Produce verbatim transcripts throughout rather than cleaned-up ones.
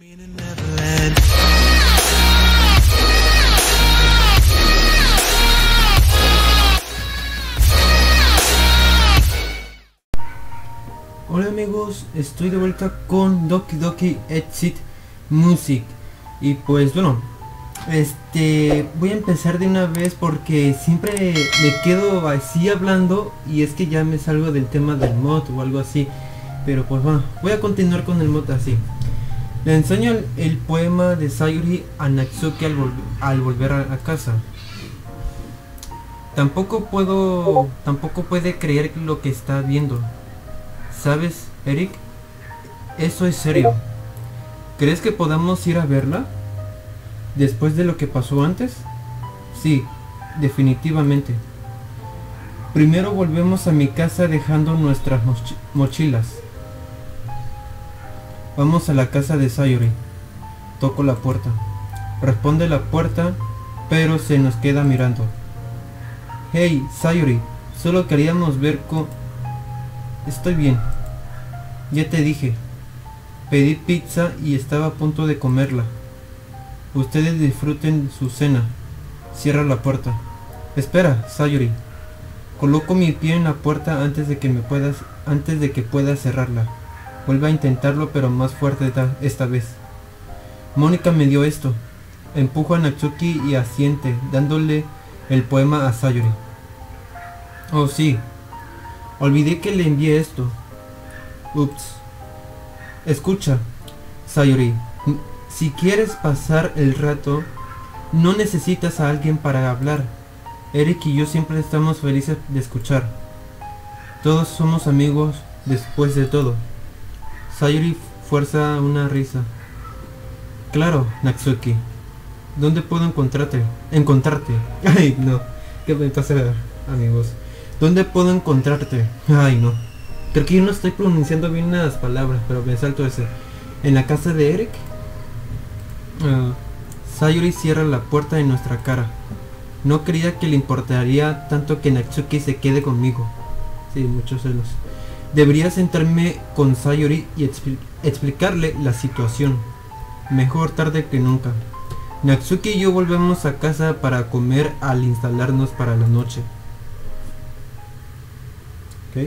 Hola amigos, estoy de vuelta con Doki Doki Exit Music. Y pues bueno, este voy a empezar de una vez porque siempre me quedo así hablando y es que ya me salgo del tema del mod o algo así. Pero pues bueno, voy a continuar con el mod así. Le enseño el, el poema de Sayori a Natsuki al, vol al volver a, a casa. Tampoco puedo, tampoco puede creer lo que está viendo. ¿Sabes, Eric? Eso es serio. ¿Crees que podamos ir a verla? ¿Después de lo que pasó antes? Sí, definitivamente. Primero volvemos a mi casa dejando nuestras mochi mochilas. Vamos a la casa de Sayori. Toco la puerta. Responde la puerta, pero se nos queda mirando. Hey, Sayori, solo queríamos ver con... Estoy bien. Ya te dije. Pedí pizza y estaba a punto de comerla. Ustedes disfruten su cena. Cierra la puerta. Espera, Sayori. Coloco mi pie en la puerta antes de que me puedas, antes de que pueda cerrarla. Vuelve a intentarlo, pero más fuerte esta vez. Mónica me dio esto. Empujo a Natsuki y asiente, dándole el poema a Sayori. Oh sí. Olvidé que le envié esto. Ups. Escucha, Sayori. Si quieres pasar el rato, no necesitas a alguien para hablar. Eric y yo siempre estamos felices de escuchar. Todos somos amigos después de todo. Sayori fuerza una risa. Claro, Natsuki. ¿Dónde puedo encontrarte? Encontrarte. Ay, no. ¿Qué me pasa, amigos? ¿Dónde puedo encontrarte? Ay, no. Creo que yo no estoy pronunciando bien las palabras, pero me salto ese. ¿En la casa de Eric? Uh, Sayori cierra la puerta en nuestra cara. No creía que le importaría tanto que Natsuki se quede conmigo. Sí, muchos celos. Debería sentarme con Sayori y expl explicarle la situación. Mejor tarde que nunca. Natsuki y yo volvemos a casa para comer al instalarnos para la noche. Ok.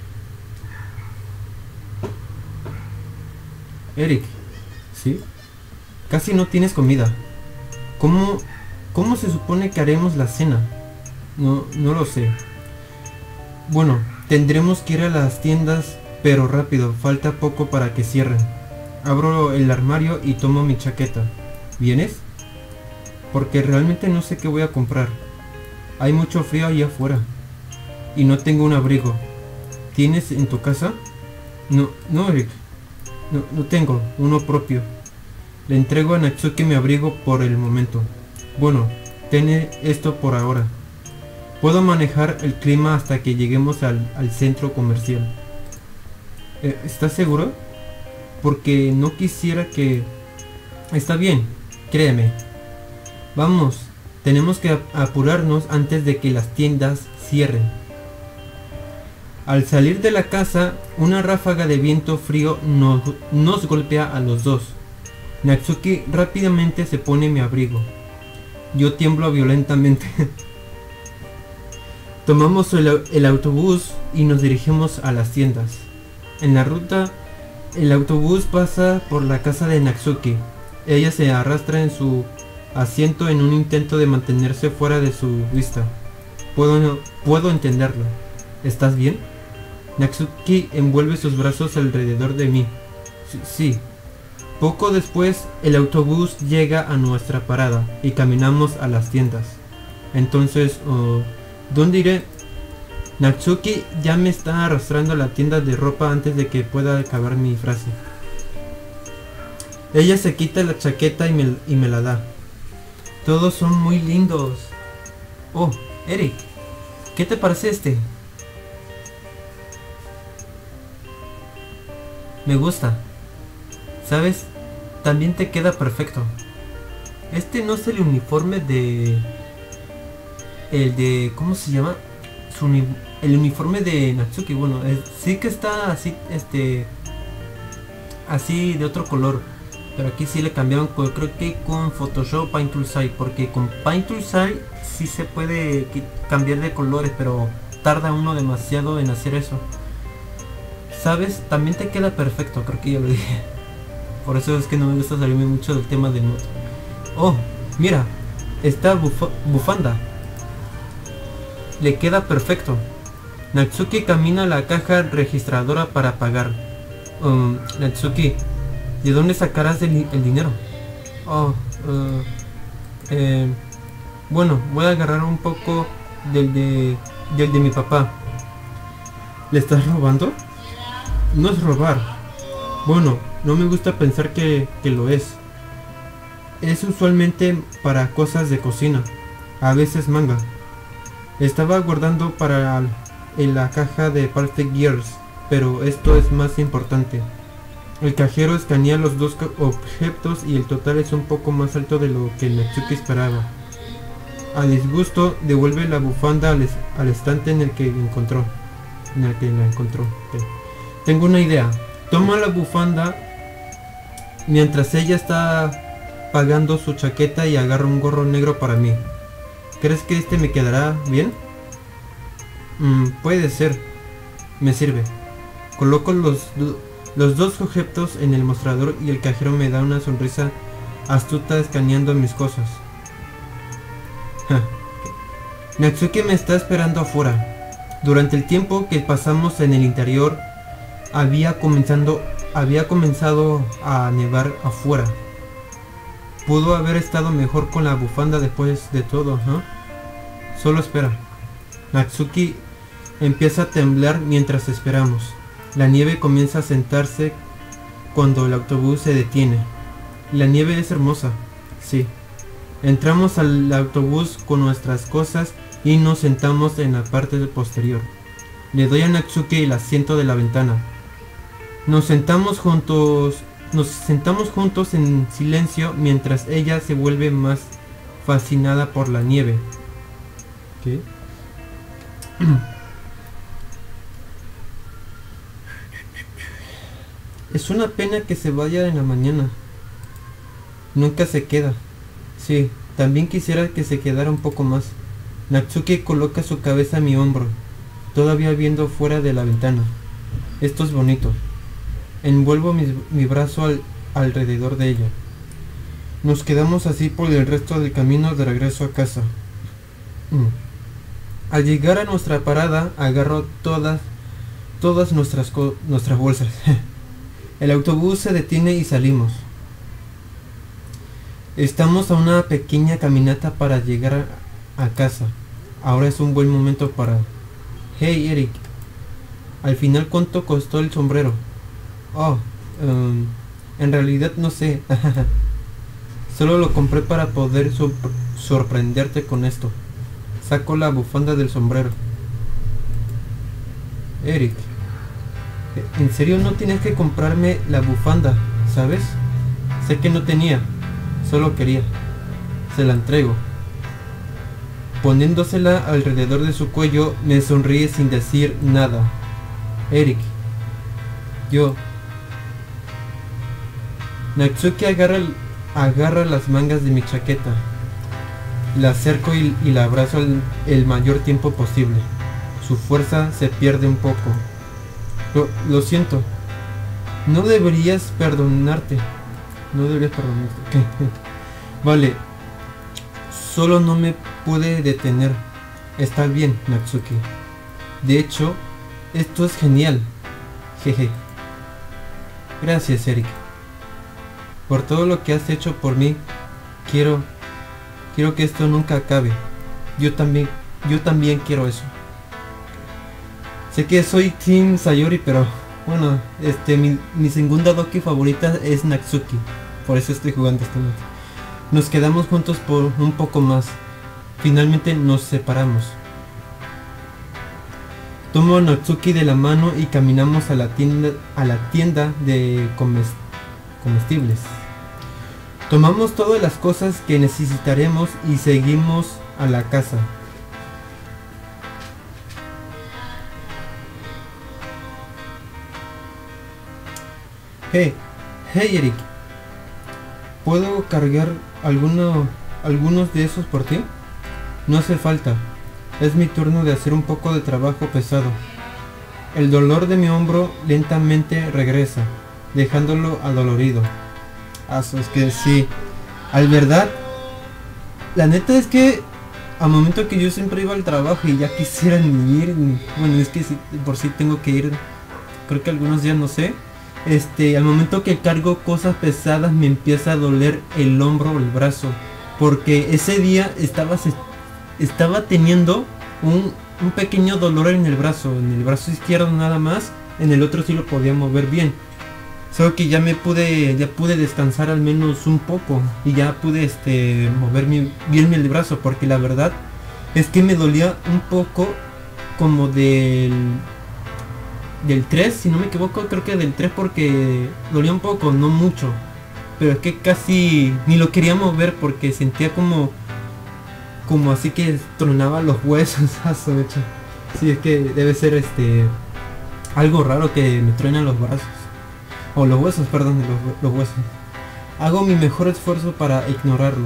Eric, ¿sí? Casi no tienes comida. ¿Cómo, cómo se supone que haremos la cena? No, no lo sé. Bueno, tendremos que ir a las tiendas, pero rápido, falta poco para que cierren. Abro el armario y tomo mi chaqueta. ¿Vienes? Porque realmente no sé qué voy a comprar. Hay mucho frío allá afuera. Y no tengo un abrigo. ¿Tienes en tu casa? No, no, Eric. No, no tengo uno propio. Le entrego a Natsuki mi abrigo por el momento. Bueno, ten esto por ahora. Puedo manejar el clima hasta que lleguemos al, al centro comercial. Eh, ¿Estás seguro? Porque no quisiera que... Está bien, créeme. Vamos, tenemos que apurarnos antes de que las tiendas cierren. Al salir de la casa, una ráfaga de viento frío nos, nos golpea a los dos. Natsuki rápidamente se pone mi abrigo. Yo tiemblo violentamente. Tomamos el, el autobús y nos dirigimos a las tiendas. En la ruta, el autobús pasa por la casa de Natsuki. Ella se arrastra en su asiento en un intento de mantenerse fuera de su vista. Puedo, puedo entenderlo. ¿Estás bien? Natsuki envuelve sus brazos alrededor de mí. Sí, sí. Poco después, el autobús llega a nuestra parada y caminamos a las tiendas. Entonces, uh, ¿dónde iré? Natsuki ya me está arrastrando a la tienda de ropa antes de que pueda acabar mi frase. Ella se quita la chaqueta y me, y me la da. Todos son muy lindos. Oh, Eric, ¿qué te parece este? Me gusta. ¿Sabes? También te queda perfecto. Este no es el uniforme de... El de... ¿Cómo se llama? Su uni... El uniforme de Natsuki. Bueno, es... sí que está así, este... así de otro color. Pero aquí sí le cambiaron, con, creo que con Photoshop Paint Toolside, porque con Paint Toolside sí se puede cambiar de colores, pero tarda uno demasiado en hacer eso. ¿Sabes? También te queda perfecto, creo que ya lo dije. Por eso es que no me gusta salirme mucho del tema del mod. Oh, mira, esta buf bufanda le queda perfecto. Natsuki camina a la caja registradora para pagar. Um, Natsuki, ¿de dónde sacarás el, el dinero? Oh, uh, eh, bueno, voy a agarrar un poco del de, del de mi papá. ¿Le estás robando? No es robar. Bueno, no me gusta pensar que, que lo es. Es usualmente para cosas de cocina. A veces manga. Estaba guardando para en la caja de Perfect Gears, pero esto es más importante. El cajero escanea los dos objetos y el total es un poco más alto de lo que Natsuki esperaba. A disgusto, devuelve la bufanda al, es al estante en el que encontró. En el que la encontró. Okay. Tengo una idea. Toma la bufanda mientras ella está pagando su chaqueta y agarra un gorro negro para mí. ¿Crees que este me quedará bien? Mm, puede ser. Me sirve. Coloco los, los dos objetos en el mostrador y el cajero me da una sonrisa astuta escaneando mis cosas. Ja. Natsuki me está esperando afuera. Durante el tiempo que pasamos en el interior, había comenzando, había comenzado a nevar afuera. Pudo haber estado mejor con la bufanda después de todo, ¿no? Solo espera. Natsuki empieza a temblar mientras esperamos. La nieve comienza a sentarse cuando el autobús se detiene. La nieve es hermosa, sí. Entramos al autobús con nuestras cosas y nos sentamos en la parte posterior. Le doy a Natsuki el asiento de la ventana. Nos sentamos juntos, nos sentamos juntos en silencio mientras ella se vuelve más fascinada por la nieve. ¿Qué? Es una pena que se vaya en la mañana. Nunca se queda. Sí, también quisiera que se quedara un poco más. Natsuki coloca su cabeza a mi hombro, todavía viendo fuera de la ventana. Esto es bonito. Envuelvo mi, mi brazo al, alrededor de ella. Nos quedamos así por el resto del camino de regreso a casa. Mm. Al llegar a nuestra parada, agarro todas, todas nuestras, nuestras bolsas. El autobús se detiene y salimos. Estamos a una pequeña caminata para llegar a, a casa. Ahora es un buen momento para... Hey Eric, al final ¿cuánto costó el sombrero? Oh, um, en realidad no sé. Solo lo compré para poder sorprenderte con esto. Saco la bufanda del sombrero. Eric, ¿en serio no tienes que comprarme la bufanda, sabes? Sé que no tenía, solo quería. Se la entrego. Poniéndosela alrededor de su cuello, me sonríe sin decir nada. Eric, yo... Natsuki agarra, agarra las mangas de mi chaqueta. La acerco y, y la abrazo el, el mayor tiempo posible. Su fuerza se pierde un poco. Lo, lo siento. No deberías perdonarte. No deberías perdonarte. Vale. Solo no me pude detener. Está bien, Natsuki. De hecho, esto es genial. Jeje. Gracias, Eric. Por todo lo que has hecho por mí. Quiero... Quiero que esto nunca acabe. Yo también... Yo también quiero eso. Sé que soy Team Sayori, pero... Bueno, este... Mi, mi segunda Doki favorita es Natsuki. Por eso estoy jugando este modo. Nos quedamos juntos por un poco más. Finalmente nos separamos. Tomo a Natsuki de la mano y caminamos a la tienda, a la tienda de comest comestibles. Tomamos todas las cosas que necesitaremos y seguimos a la casa. Hey, hey Eric. ¿puedo cargar alguno, algunos de esos por ti? No hace falta. Es mi turno de hacer un poco de trabajo pesado. El dolor de mi hombro lentamente regresa, dejándolo adolorido. Ah, es que sí. Al verdad, la neta es que al momento que yo siempre iba al trabajo y ya quisiera ni ir, ni, bueno, es que si, por sí tengo que ir, creo que algunos días, no sé. Este, al momento que cargo cosas pesadas me empieza a doler el hombro o el brazo, porque ese día estaba, estaba teniendo un, un pequeño dolor en el brazo, en el brazo izquierdo nada más, en el otro sí lo podía mover bien. Solo que ya me pude, ya pude descansar al menos un poco y ya pude este mover mi, bien el brazo, porque la verdad es que me dolía un poco como del del tres, si no me equivoco, creo que del tres, porque dolía un poco, no mucho, pero es que casi ni lo quería mover porque sentía como como así que tronaba los huesos. Sí, es que debe ser este algo raro que me truenan los brazos. O los huesos, perdón, los, los huesos. Hago mi mejor esfuerzo para ignorarlo.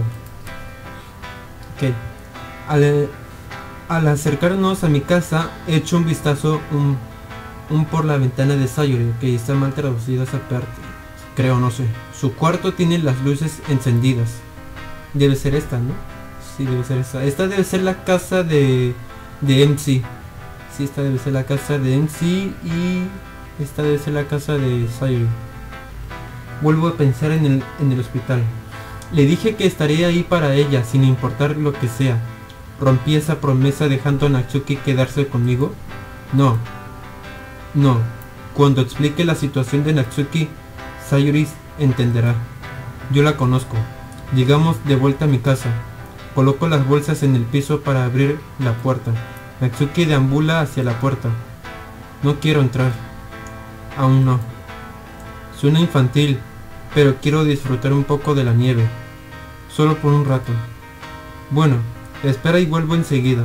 Ok. Al, al acercarnos a mi casa, echo un vistazo un, un por la ventana de Sayori, que está mal traducida esa parte. Creo, no sé. Su cuarto tiene las luces encendidas. Debe ser esta, ¿no? Sí, debe ser esta. Esta debe ser la casa de, de M C. Sí, esta debe ser la casa de M C y... esta debe ser la casa de Sayori. Vuelvo a pensar en el, en el hospital. Le dije que estaría ahí para ella, sin importar lo que sea. ¿Rompí esa promesa dejando a Natsuki quedarse conmigo? No. No. Cuando explique la situación de Natsuki, Sayori entenderá. Yo la conozco. Llegamos de vuelta a mi casa. Coloco las bolsas en el piso para abrir la puerta. Natsuki deambula hacia la puerta. No quiero entrar. Aún no. Suena infantil, pero quiero disfrutar un poco de la nieve. Solo por un rato. Bueno, espera y vuelvo enseguida.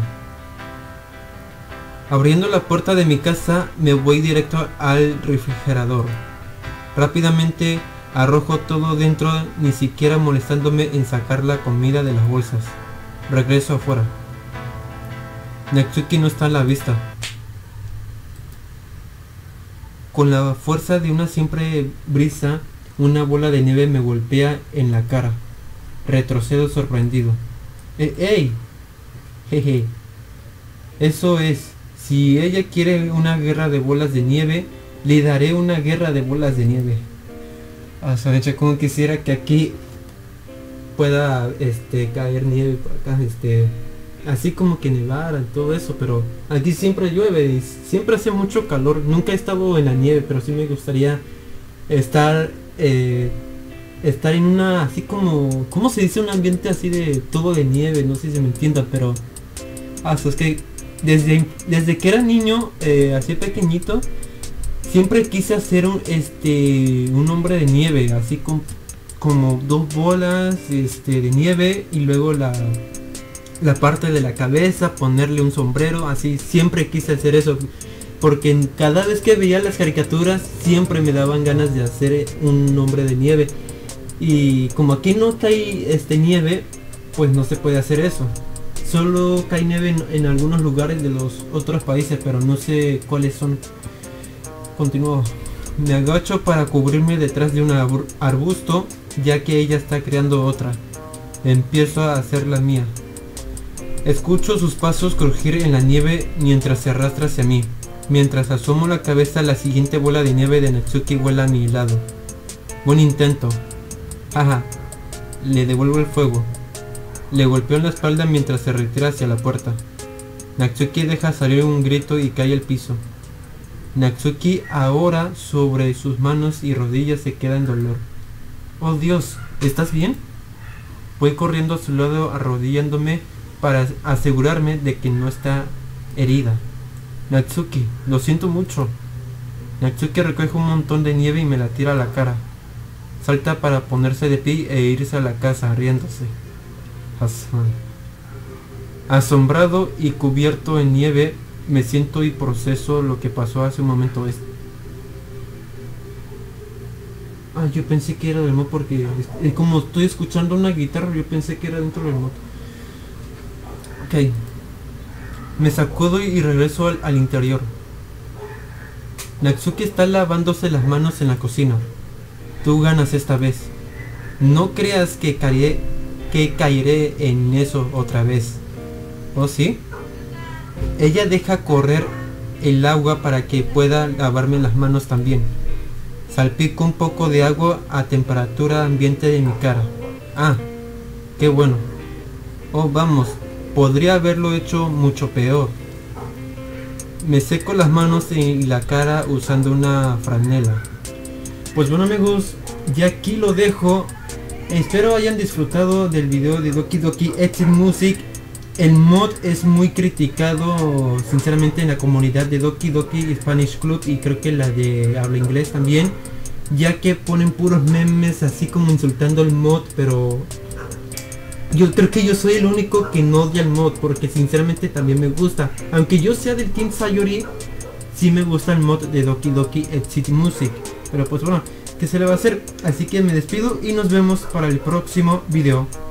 Abriendo la puerta de mi casa, me voy directo al refrigerador. Rápidamente arrojo todo dentro, ni siquiera molestándome en sacar la comida de las bolsas. Regreso afuera. Natsuki no está a la vista. Con la fuerza de una siempre brisa, una bola de nieve me golpea en la cara. Retrocedo sorprendido. ¡Eh, ¡Ey! Jeje. Eso es. Si ella quiere una guerra de bolas de nieve, le daré una guerra de bolas de nieve. Ah, sabes, como quisiera que aquí pueda este caer nieve por acá, este así como que nevara y todo eso, pero aquí siempre llueve y siempre hace mucho calor. Nunca he estado en la nieve, pero sí me gustaría estar eh, estar en una así como, ¿cómo se dice? Un ambiente así de todo de nieve, no sé si se me entienda, pero ah, es que desde desde que era niño, eh, así pequeñito, siempre quise hacer un este un hombre de nieve, así con como dos bolas este de nieve y luego la la parte de la cabeza, ponerle un sombrero, así. Siempre quise hacer eso, porque cada vez que veía las caricaturas siempre me daban ganas de hacer un hombre de nieve, y como aquí no cae este nieve, pues no se puede hacer eso. Solo cae nieve en, en algunos lugares de los otros países, pero no sé cuáles son. Continúo. Me agacho para cubrirme detrás de un arbusto, ya que ella está creando otra. Empiezo a hacer la mía. Escucho sus pasos crujir en la nieve mientras se arrastra hacia mí. Mientras asomo la cabeza, la siguiente bola de nieve de Natsuki vuela a mi lado. Buen intento. Ajá. Le devuelvo el fuego. Le golpeo en la espalda mientras se retira hacia la puerta. Natsuki deja salir un grito y cae al piso. Natsuki ahora sobre sus manos y rodillas se queda en dolor. Oh Dios, ¿estás bien? Voy corriendo a su lado arrodillándome para asegurarme de que no está herida. Natsuki, lo siento mucho. Natsuki recoge un montón de nieve y me la tira a la cara. Salta para ponerse de pie e irse a la casa riéndose. Asombrado y cubierto en nieve, me siento y proceso lo que pasó hace un momento. Ah, yo pensé que era del mod porque eh, como estoy escuchando una guitarra, yo pensé que era dentro del mod. Ok. Me sacudo y regreso al, al interior. Natsuki está lavándose las manos en la cocina. Tú ganas esta vez. No creas que caeré, que caeré en eso otra vez. ¿Oh sí? Ella deja correr el agua para que pueda lavarme las manos también. Salpico un poco de agua a temperatura ambiente de mi cara. Ah, qué bueno. Oh, vamos. Podría haberlo hecho mucho peor. Me seco las manos y la cara usando una franela. Pues bueno amigos, ya aquí lo dejo. Espero hayan disfrutado del video de Doki Doki Exit Music. El mod es muy criticado sinceramente en la comunidad de Doki Doki Spanish Club y creo que la de habla inglés también, ya que ponen puros memes así como insultando el mod, pero yo creo que yo soy el único que no odia el mod porque sinceramente también me gusta. Aunque yo sea del Team Sayori, sí me gusta el mod de Doki Doki Exit Music. Pero pues bueno, ¿qué se le va a hacer? Así que me despido y nos vemos para el próximo video.